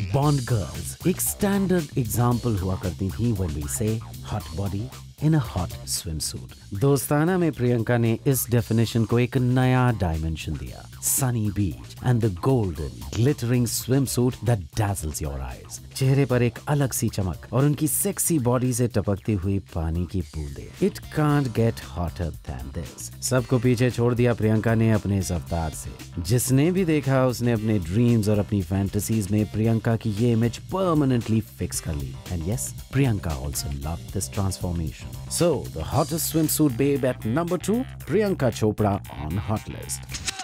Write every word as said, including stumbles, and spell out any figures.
Bond girls एक standard example हुआ करती थी when we say hot body in a hot swimsuit. Dostana में प्रियंका ने इस डेफिनेशन को एक नया डायमेंशन दिया, sunny beach and the golden glittering swimsuit that dazzles your eyes। चेहरे पर एक अलग सी चमक और उनकी सेक्सी बॉडी से टपकती हुई पानी की बूंदें। It can't get hotter than this. सबको पीछे छोड़ दिया प्रियंका ने अपने इस अवतार से। जिसने भी देखा उसने अपने ड्रीम्स और अपनी फैंटेसीज में प्रियंका की ये इमेज परमानेंटली फिक्स कर ली। And yes, Priyanka also loved this transformation. So, the hottest swimsuit babe at number two, Priyanka Chopra on Hot List.